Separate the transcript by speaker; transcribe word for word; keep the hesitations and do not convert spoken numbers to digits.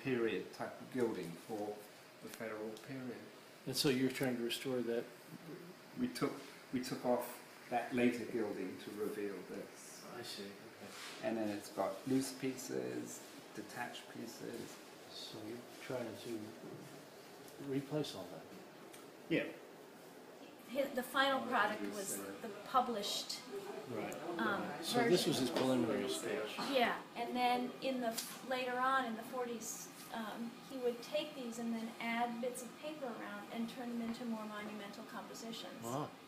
Speaker 1: period type of gilding for the federal period.
Speaker 2: And so you're trying to restore that?
Speaker 1: We took we took off that later gilding to reveal this.
Speaker 2: I see. Okay.
Speaker 1: And then it's got loose pieces, detached pieces.
Speaker 2: So you're trying to replace all that?
Speaker 1: Yeah.
Speaker 3: His, the final product was the published
Speaker 2: Right.
Speaker 3: um,
Speaker 2: So
Speaker 3: version.
Speaker 2: this was his preliminary sketch.
Speaker 3: Yeah, and then in the later on in the forties, um, he would take these and then add bits of paper around and turn them into more monumental compositions.
Speaker 2: Wow.